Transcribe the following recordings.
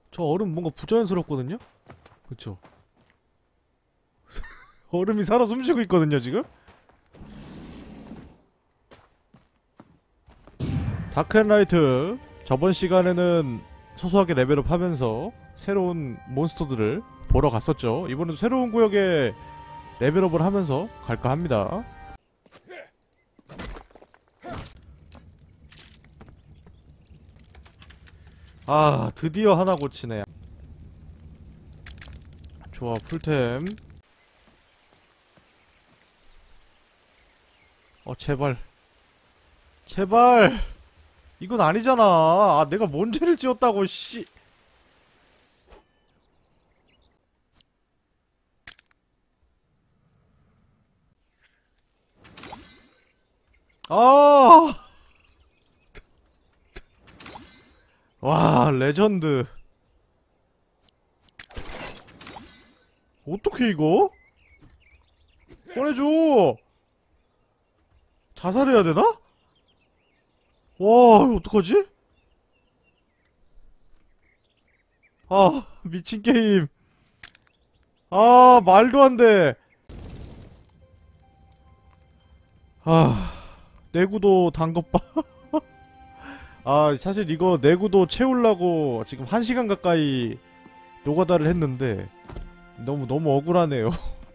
저 얼음 뭔가 부자연스럽거든요? 그쵸? 얼음이 살아 숨쉬고 있거든요, 지금? 다크앤라이트. 저번 시간에는 소소하게 레벨업 하면서 새로운 몬스터들을 보러 갔었죠. 이번에도 새로운 구역에 레벨업을 하면서 갈까 합니다. 아, 드디어 하나 고치네. 좋아, 풀템. 제발. 제발! 이건 아니잖아. 아, 내가 뭔 죄를 지었다고, 씨. 아! 와, 레전드. 어떻게 이거? 꺼내줘! 자살해야 되나? 와, 이거 어떡하지? 아, 미친 게임. 아, 말도 안 돼. 아, 내구도 단 것 봐. 아, 사실 이거 내구도 채우려고 지금 1시간 가까이 노가다를 했는데 너무 억울하네요.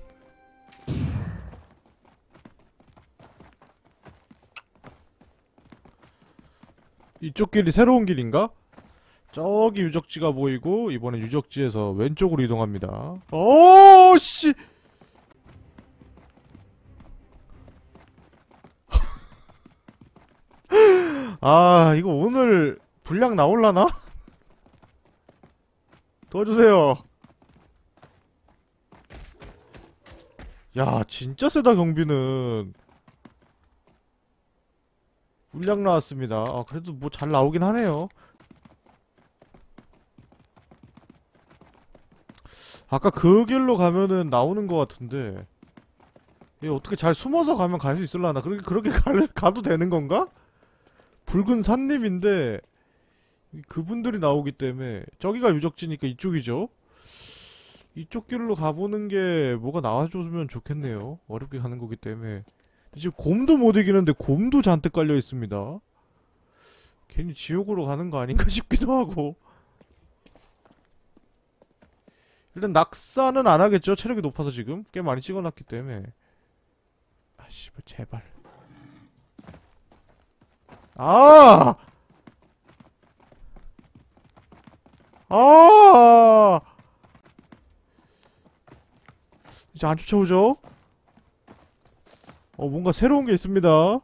이쪽 길이 새로운 길인가? 저기 유적지가 보이고 이번엔 유적지에서 왼쪽으로 이동합니다. 오, 씨! 아, 이거 오늘 분량 나올라나? 도와주세요. 야, 진짜 세다 경비는. 분량 나왔습니다. 아, 그래도 뭐 잘 나오긴 하네요. 아까 그 길로 가면은 나오는 것 같은데 이게 어떻게 잘 숨어서 가면 갈 수 있을라나? 그렇게 가도 되는 건가? 붉은 산림인데 그분들이 나오기 때문에 저기가 유적지니까 이쪽이죠? 이쪽 길로 가보는 게 뭐가 나와줬으면 좋겠네요. 어렵게 가는 거기 때문에. 지금 곰도 못 이기는데 곰도 잔뜩 깔려 있습니다. 괜히 지옥으로 가는 거 아닌가 싶기도 하고. 일단 낙사는 안 하겠죠? 체력이 높아서 지금 꽤 많이 찍어놨기 때문에. 아씨, 뭐 제발. 아! 아! 이제 안 쫓아오죠? 뭔가 새로운 게 있습니다.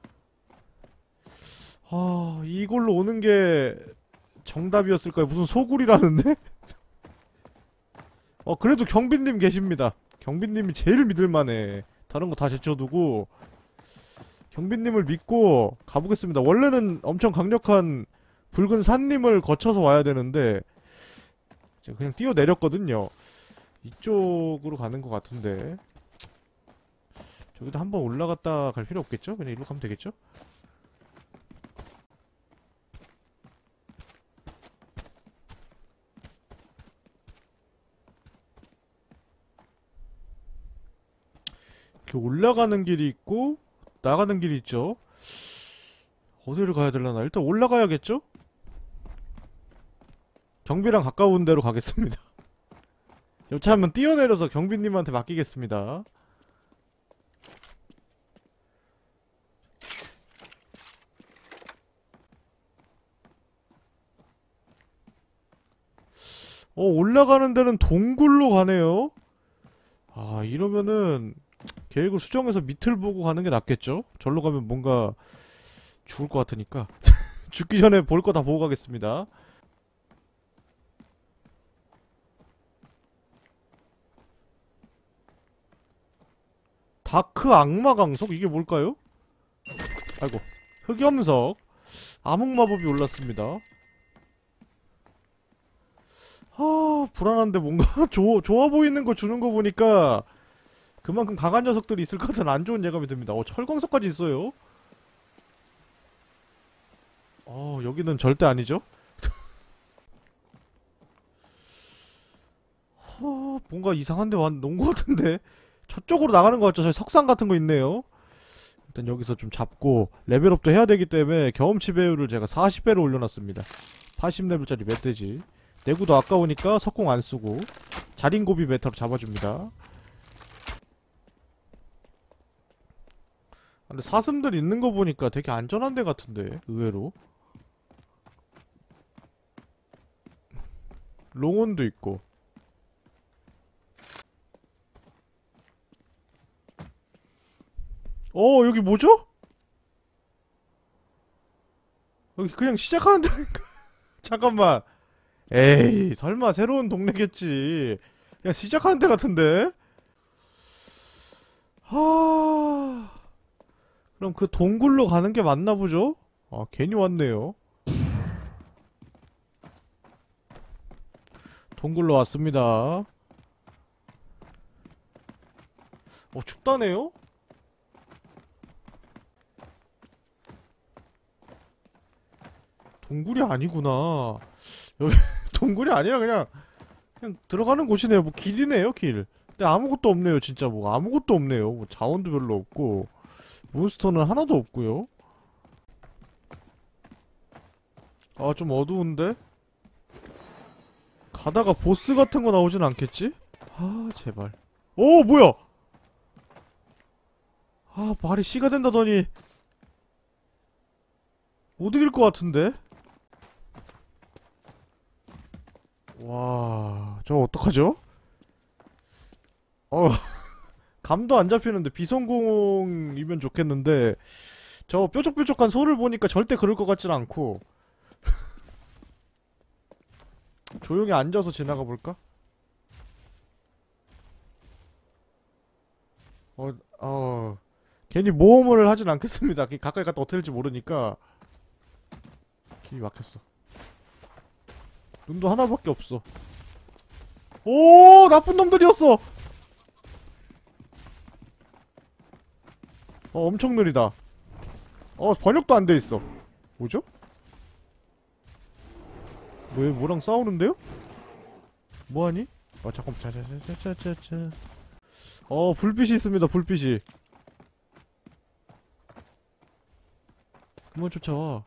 아, 이걸로 오는 게 정답이었을까요? 무슨 소굴이라는데? 그래도 경빈님 계십니다. 경빈님이 제일 믿을만해. 다른 거 다 제쳐두고 경빈님을 믿고 가보겠습니다. 원래는 엄청 강력한 붉은 산림을 거쳐서 와야 되는데 제가 그냥 뛰어내렸거든요. 이쪽으로 가는 것 같은데 저기도 한번 올라갔다 갈 필요 없겠죠? 그냥 이리로 가면 되겠죠? 이렇게 올라가는 길이 있고 나가는 길이 있죠? 어디를 가야 되려나? 일단 올라가야겠죠? 경비랑 가까운 데로 가겠습니다. 여차하면 뛰어내려서 경비님한테 맡기겠습니다. 올라가는 데는 동굴로 가네요. 아, 이러면은 계획을 수정해서 밑을 보고 가는 게 낫겠죠? 절로 가면 뭔가 죽을 것 같으니까 죽기 전에 볼 거 다 보고 가겠습니다. 다크 악마 강석? 이게 뭘까요? 아이고, 흑염석. 암흑마법이 올랐습니다. 불안한데 뭔가 좋아 보이는 거 주는 거 보니까 그만큼 강한 녀석들이 있을 것 같은 안 좋은 예감이 듭니다. 철광석까지 있어요? 여기는 절대 아니죠? 뭔가 이상한데 놓은 것 같은데? 저쪽으로 나가는 거 같죠? 저기 석상 같은 거 있네요. 일단 여기서 좀 잡고 레벨업도 해야 되기 때문에 경험치 배율을 제가 40배로 올려놨습니다. 80레벨짜리 멧돼지. 내구도 아까우니까 석공 안 쓰고 자린고비 메타로 잡아줍니다. 근데 사슴들 있는 거 보니까 되게 안전한 데 같은데, 의외로. 롱온도 있고. 여기 뭐죠? 여기 그냥 시작하는 데니까. 잠깐만. 에이, 설마 새로운 동네겠지. 그냥 시작하는 데 같은데? 하... 그럼 그 동굴로 가는 게 맞나 보죠? 아, 괜히 왔네요. 동굴로 왔습니다. 춥다네요? 동굴이 아니구나. 여기 동굴이 아니라 그냥 들어가는 곳이네요. 뭐 길이네요, 길. 근데 아무것도 없네요, 진짜. 뭐 아무것도 없네요. 뭐 자원도 별로 없고 몬스터는 하나도 없고요. 아, 좀 어두운데? 가다가 보스 같은 거 나오진 않겠지? 아, 제발. 오, 뭐야? 아, 말이 씨가 된다더니 못 이길 것 같은데? 와, 저 어떡하죠? 어, 감도 안 잡히는데 비성공이면 좋겠는데 저 뾰족뾰족한 손을 보니까 절대 그럴 것 같진 않고 조용히 앉아서 지나가 볼까? 괜히 모험을 하진 않겠습니다. 가까이 갔다 어떻게 될지 모르니까. 길이 막혔어. 눈도 하나밖에 없어. 오, 나쁜 놈들이었어. 엄청 느리다. 번역도 안 돼 있어. 뭐죠? 뭐랑 싸우는데요? 뭐하니? 잠깐만. 자자자자자자. 불빛이 있습니다. 불빛이. 그만 쫓아와.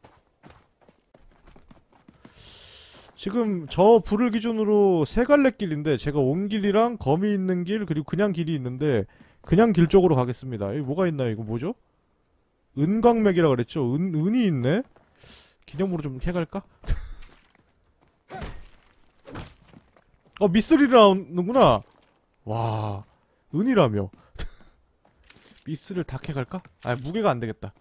지금 저 불을 기준으로 세 갈래 길인데 제가 온 길이랑 검이 있는 길 그리고 그냥 길이 있는데 그냥 길 쪽으로 가겠습니다. 여기 뭐가 있나요? 이거 뭐죠? 은광맥이라 그랬죠? 은이 있네? 기념으로 좀 캐갈까? 미스리라는구나. 와, 은이라며. 미스를 다 캐갈까? 아, 무게가 안 되겠다.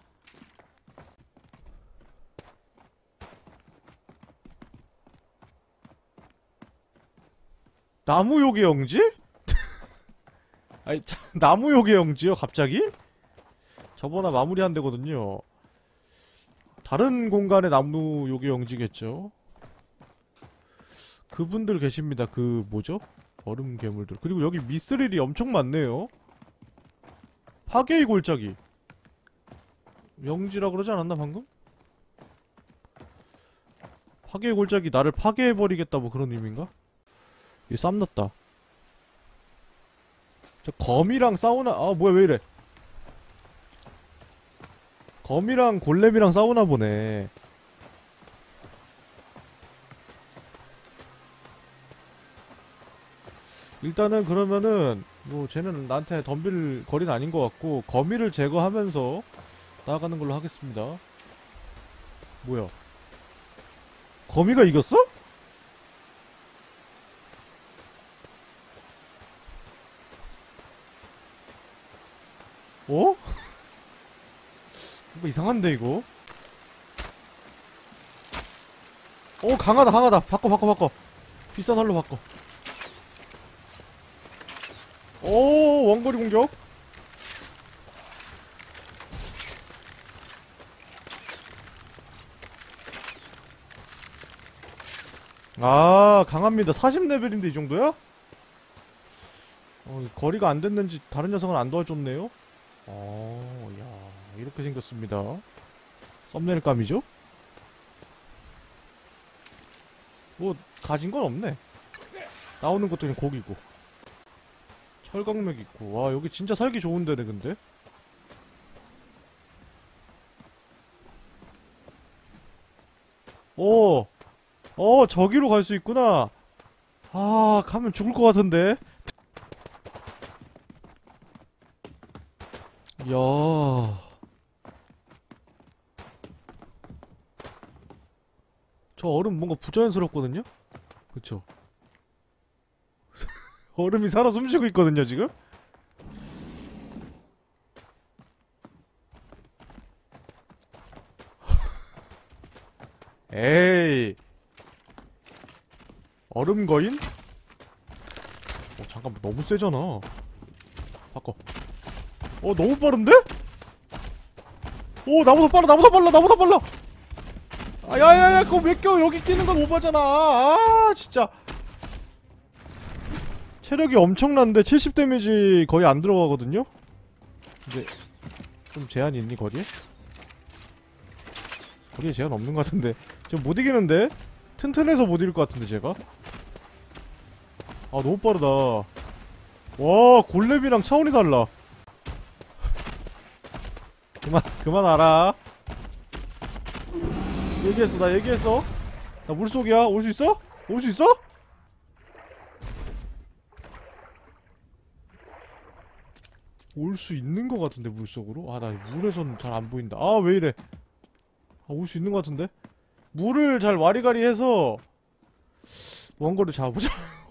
나무요괴 영지? 아니, 나무요괴 영지요, 갑자기? 저번에 마무리한 데거든요. 다른 공간의 나무요괴 영지겠죠? 그분들 계십니다. 뭐죠? 얼음 괴물들. 그리고 여기 미스릴이 엄청 많네요. 파괴의 골짜기. 영지라 그러지 않았나, 방금? 파괴의 골짜기 나를 파괴해버리겠다, 뭐 그런 의미인가? 이 쌈났다. 저 거미랑 싸우나? 뭐야, 왜 이래? 거미랑 골렘이랑 싸우나 보네. 일단은 그러면은 뭐 쟤는 나한테 덤빌 거리는 아닌 것 같고 거미를 제거하면서 나아가는 걸로 하겠습니다. 뭐야? 거미가 이겼어? 어? 뭔가 이상한데 이거? 강하다. 바꿔. 비싼 활로 바꿔. 원거리 공격. 강합니다. 40레벨인데 이 정도야? 거리가 안 됐는지 다른 녀석은 안 도와줬네요? 야, 이렇게 생겼습니다. 썸네일감이죠? 뭐, 가진 건 없네. 나오는 것도 그냥 고기고. 철광맥 있고. 와, 여기 진짜 살기 좋은 데네, 근데? 오! 저기로 갈 수 있구나. 아, 가면 죽을 것 같은데? 이야. 저 얼음 뭔가 부자연스럽거든요? 그쵸? 얼음이 살아 숨쉬고 있거든요, 지금? 에이. 얼음 거인? 잠깐만, 너무 세잖아. 바꿔. 너무 빠른데? 나보다 빨라, 나보다 빨라, 나보다 빨라! 아, 야야야, 그거 왜 껴? 여기 끼는 건 오바잖아. 아, 진짜. 체력이 엄청난데 70 데미지 거의 안 들어가거든요? 근데, 좀 제한이 있니, 거리에? 거리에 제한 없는 것 같은데. 지금 못 이기는데? 튼튼해서 못 이길 것 같은데, 제가? 아, 너무 빠르다. 와, 골렘이랑 차원이 달라. 그만 알아. 얘기했어, 나 얘기했어. 나 물속이야. 올 수 있어? 올 수 있어? 올 수 있는 것 같은데, 물속으로? 아, 나 물에선 잘 안 보인다. 아, 왜 이래. 아, 올 수 있는 것 같은데? 물을 잘 와리가리 해서 원거리 잡아보자.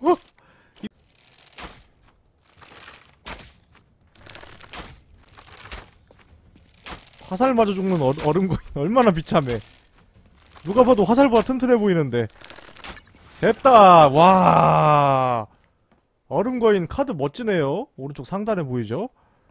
화살 맞아 죽는 얼음거인 얼마나 비참해. 누가 봐도 화살보다 튼튼해 보이는데. 됐다. 와, 얼음거인 카드 멋지네요. 오른쪽 상단에 보이죠?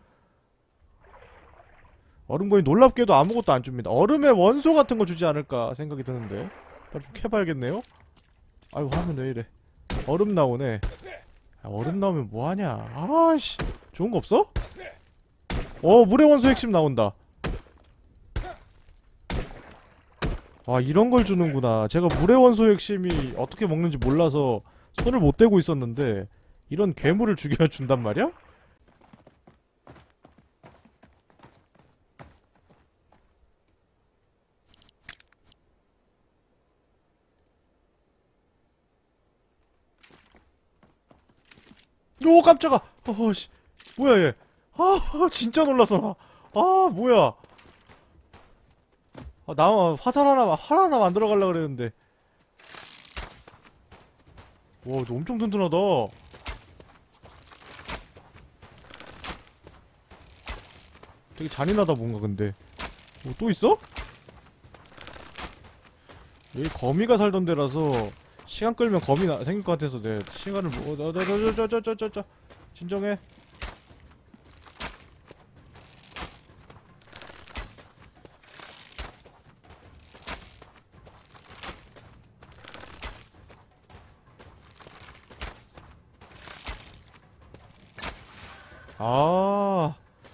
얼음거인 놀랍게도 아무것도 안 줍니다. 얼음의 원소 같은 거 주지 않을까 생각이 드는데. 빨리 좀 캐봐야겠네요. 아이고, 화면 왜 이래. 얼음 나오네. 야, 얼음 나오면 뭐하냐. 아씨, 좋은 거 없어? 물의 원소 핵심 나온다. 와, 이런 걸 주는구나. 제가 물의 원소 핵심이 어떻게 먹는지 몰라서 손을 못 대고 있었는데 이런 괴물을 죽여준단 말이야? 오, 깜짝아. 씨, 뭐야 얘. 아, 진짜 놀랐어 나. 아, 뭐야. 나 활 하나 만들어 가려고 그랬는데. 와, 너 엄청 튼튼하다. 되게 잔인하다 뭔가. 근데 또 있어? 여기 거미가 살던 데라서 시간 끌면 거미 생길 것 같아서 내 시간을 저 진정해. 아,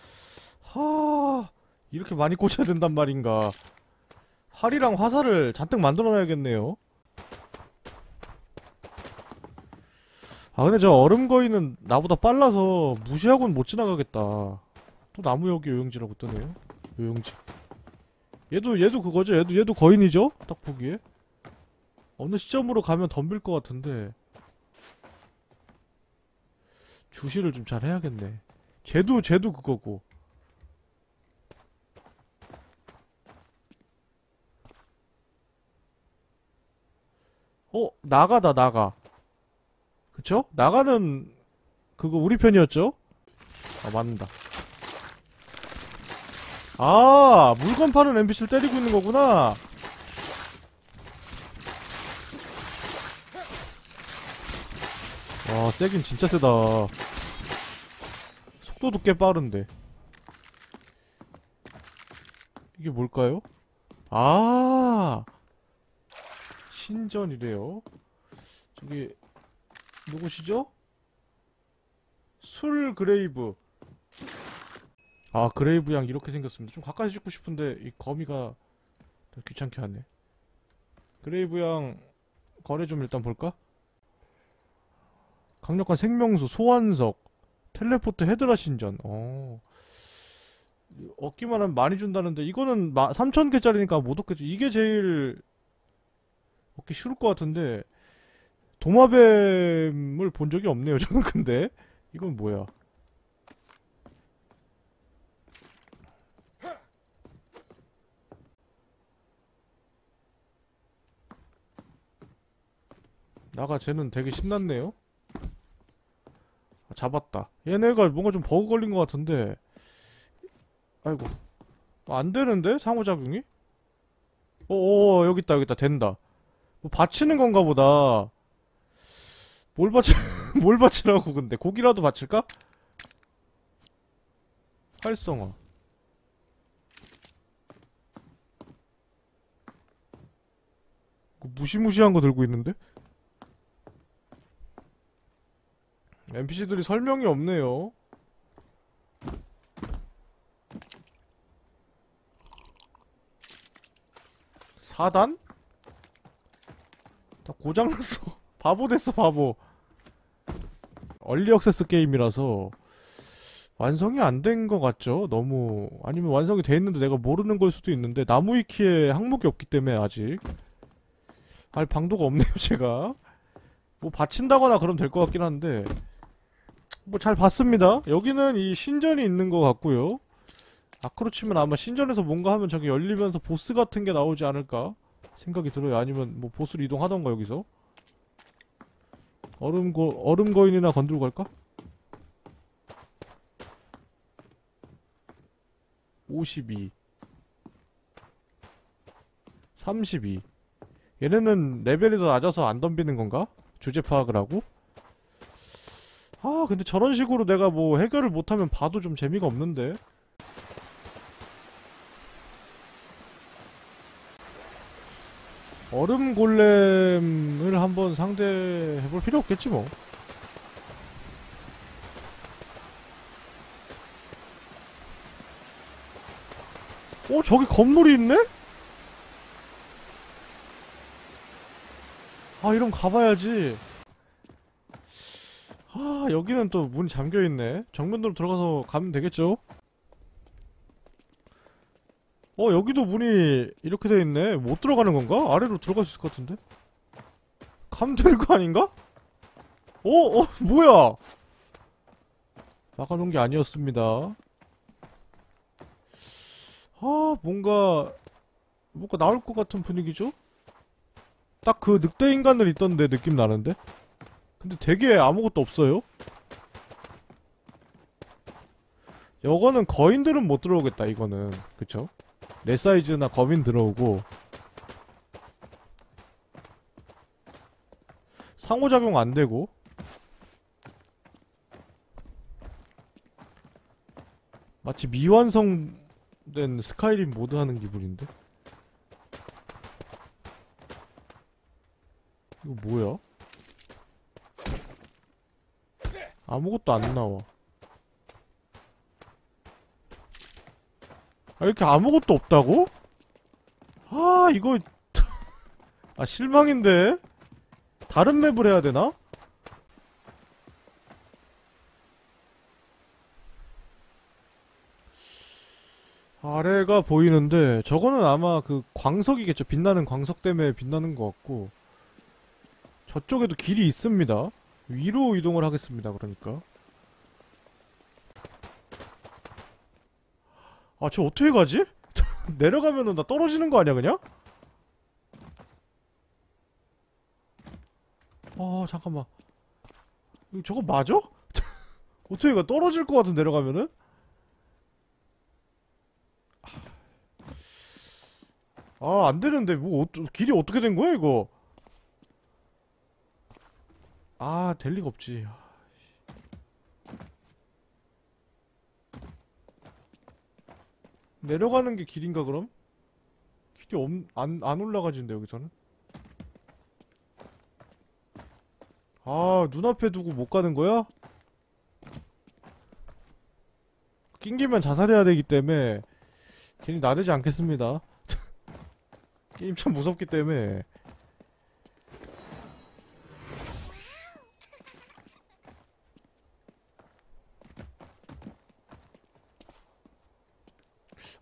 이렇게 많이 꽂혀야 된단 말인가. 활이랑 화살을 잔뜩 만들어놔야겠네요. 근데 저 얼음거인은 나보다 빨라서 무시하고는 못 지나가겠다. 또 나무여기 요용지라고 뜨네요. 요용지. 얘도 그거죠? 얘도 거인이죠? 딱 보기에. 어느 시점으로 가면 덤빌 것 같은데. 주시를 좀 잘 해야겠네. 쟤도 그거고. 나가다, 나가. 그쵸? 나가는, 그거 우리 편이었죠? 맞는다. 물건 파는 NPC를 때리고 있는 거구나. 와, 세긴 진짜 세다. 속도도 꽤 빠른데. 이게 뭘까요? 신전이래요. 저기 누구시죠? 술 그레이브. 그레이브 양 이렇게 생겼습니다. 좀 가까이 찍고 싶은데 이 거미가 귀찮게 하네. 그레이브 양 거래 좀 일단 볼까? 강력한 생명수, 소환석, 텔레포트 헤드라 신전. 얻기만 하면 많이 준다는데 이거는 3000개짜리니까 못 얻겠죠. 이게 제일 얻기 쉬울 것 같은데 도마뱀을 본 적이 없네요 저는. 근데 이건 뭐야? 나가 쟤는 되게 신났네요. 잡았다. 얘네가 뭔가 좀 버그 걸린 것 같은데. 아이고. 안 되는데? 상호작용이? 여기 있다, 여기 있다. 된다. 뭐 받치는 건가 보다. 뭘 받치, 뭘 받치라고, 근데. 고기라도 받칠까? 활성화. 무시무시한 거 들고 있는데? NPC들이 설명이 없네요. 사단? 다 고장났어. 바보 됐어, 바보. 얼리 액세스 게임이라서 완성이 안 된 것 같죠? 너무. 아니면 완성이 돼 있는데 내가 모르는 걸 수도 있는데 나무 위키에 항목이 없기 때문에 아직 알 방도가 없네요 제가. 뭐 받친다거나 그러면 될 것 같긴 한데 뭐 잘 봤습니다. 여기는 이 신전이 있는 것 같고요. 아크로 치면 아마 신전에서 뭔가 하면 저기 열리면서 보스 같은 게 나오지 않을까 생각이 들어요. 아니면 뭐 보스를 이동하던가 여기서 얼음 거인이나 건들고 갈까? 52 32 얘네는 레벨이 더 낮아서 안 덤비는 건가? 주제 파악을 하고? 아 근데 저런 식으로 내가 뭐 해결을 못하면 봐도 좀 재미가 없는데. 얼음 골렘을 한번 상대해볼 필요 없겠지 뭐. 저기 건물이 있네? 아 이러면 가봐야지. 아 여기는 또 문이 잠겨있네. 정면으로 들어가서 가면 되겠죠? 여기도 문이 이렇게 돼있네. 못 들어가는 건가? 아래로 들어갈 수 있을 것 같은데? 가면 되는 거 아닌가? 뭐야? 막아놓은 게 아니었습니다. 뭔가 나올 것 같은 분위기죠? 딱 그 늑대 인간들 있던데 느낌 나는데? 근데 되게 아무것도 없어요? 요거는 거인들은 못 들어오겠다 이거는. 그쵸? 내 사이즈나 거민 들어오고 상호작용 안되고 마치 미완성된 스카이림 모드 하는 기분인데? 이거 뭐야? 아무것도 안 나와. 이렇게 아무것도 없다고? 이거 실망인데? 다른 맵을 해야 되나? 아래가 보이는데 저거는 아마 그 광석이겠죠. 빛나는 광석 때문에 빛나는 것 같고 저쪽에도 길이 있습니다. 위로 이동을 하겠습니다. 그러니까 저 어떻게 가지? 내려가면은 나 떨어지는 거 아니야 그냥? 잠깐만. 저거 맞아? 어떻게 가? 떨어질 것 같은 내려가면은? 안 되는데 뭐 길이 어떻게 된 거야 이거? 될 리가 없지. 내려가는 게 길인가 그럼? 길이 안 올라가진데 여기서는? 눈앞에 두고 못 가는 거야? 낑기면 자살해야 되기 때문에 괜히 나대지 않겠습니다. 게임 참 무섭기 때문에.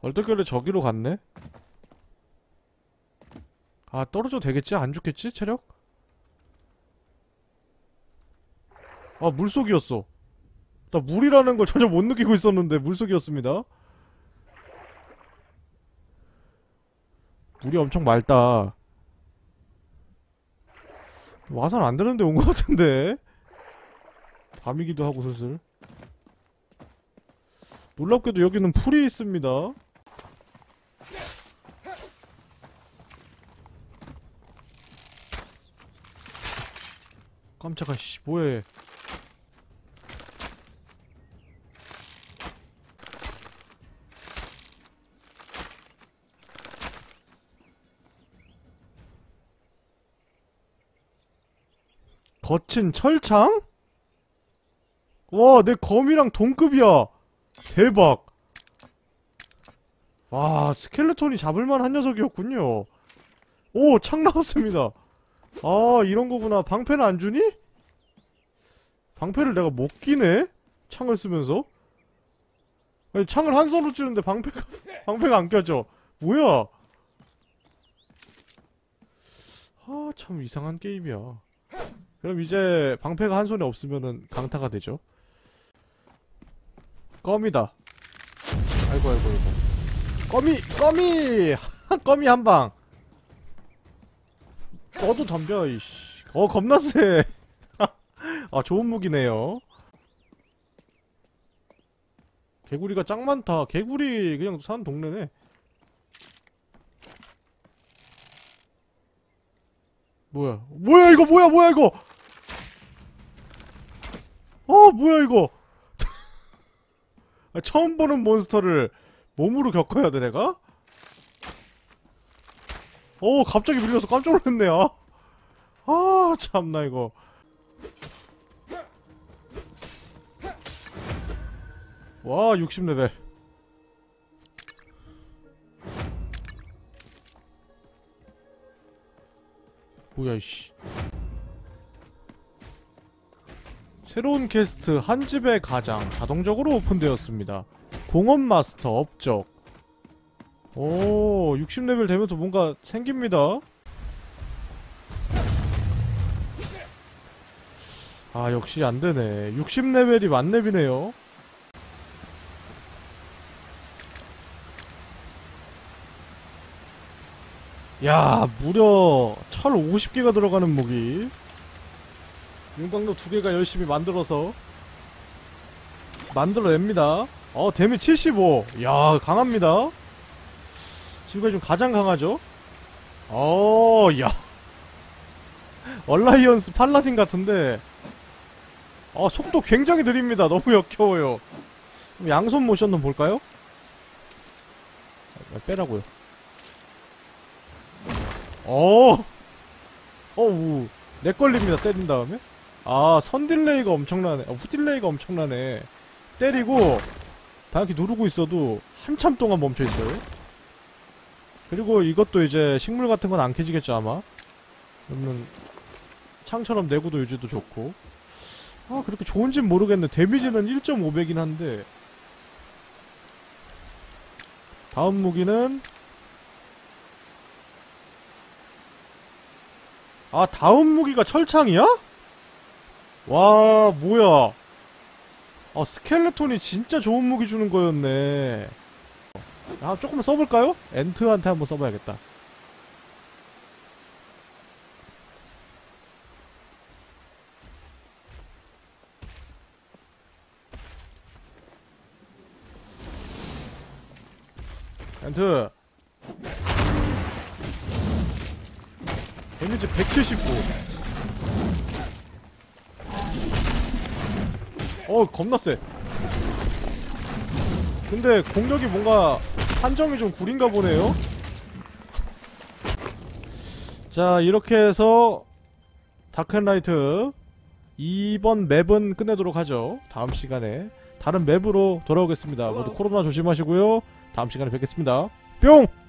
얼떨결에 저기로 갔네? 아, 떨어져도 되겠지? 안 죽겠지? 체력? 아, 물속이었어. 나 물이라는 걸 전혀 못 느끼고 있었는데 물속이었습니다. 물이 엄청 맑다. 와선 안 되는데 온 것 같은데? 밤이기도 하고 슬슬. 놀랍게도 여기는 풀이 있습니다. 깜짝아, 씨, 뭐해. 거친 철창? 와, 내 검이랑 동급이야. 대박. 와, 스켈레톤이 잡을만한 녀석이었군요. 오, 창 나왔습니다. 아, 이런 거구나. 방패는 안 주니? 방패를 내가 못 끼네? 창을 쓰면서? 아니, 창을 한 손으로 찌는데 방패가 안 껴져. 뭐야? 아, 참 이상한 게임이야. 그럼 이제 방패가 한 손에 없으면은 강타가 되죠. 껌이다. 아이고, 아이고, 아이고. 껌이! 껌이 한 방. 너도 덤벼, 이씨. 겁나 세. 아, 좋은 무기네요. 개구리가 짱 많다. 개구리 그냥 사는 동네네. 뭐야 이거, 뭐야 이거. 뭐야 이거. 처음 보는 몬스터를 몸으로 겪어야 돼 내가? 갑자기 밀려서 깜짝 놀랐네. 참나 이거. 와, 60레벨. 뭐야 이씨. 새로운 퀘스트 한 집의 가장 자동적으로 오픈되었습니다. 공업 마스터 업적. 오, 60레벨 되면서 뭔가 생깁니다. 아, 역시 안되네. 60레벨이 만렙이네요. 야, 무려 철 50개가 들어가는 무기. 윤광로 2개가 열심히 만들어냅니다. 데미 75. 야, 강합니다. 지금까지 좀 가장 강하죠? 야. 얼라이언스 팔라딘 같은데. 속도 굉장히 느립니다. 너무 역겨워요. 양손 모션 좀 볼까요? 빼라고요. 렉 걸립니다. 때린 다음에. 선딜레이가 엄청나네. 후딜레이가 엄청나네. 때리고 방향키 누르고 있어도 한참 동안 멈춰있어요. 그리고 이것도 이제 식물 같은 건 안 캐지겠죠 아마. 그러면 창처럼 내구도 유지도 좋고. 그렇게 좋은진 모르겠네. 데미지는 1.5배긴 한데. 다음 무기는 다음 무기가 철창이야? 와, 뭐야. 스켈레톤이 진짜 좋은 무기 주는 거였네. 조금만 써볼까요? 엔트한테 한번 써봐야겠다. 엔트. 데미지 179. 겁나 세. 근데 공격이 뭔가 한정이 좀 구린가 보네요. 자, 이렇게 해서 다크앤라이트 2번 맵은 끝내도록 하죠. 다음 시간에 다른 맵으로 돌아오겠습니다. 모두 코로나 조심하시고요. 다음 시간에 뵙겠습니다. 뿅!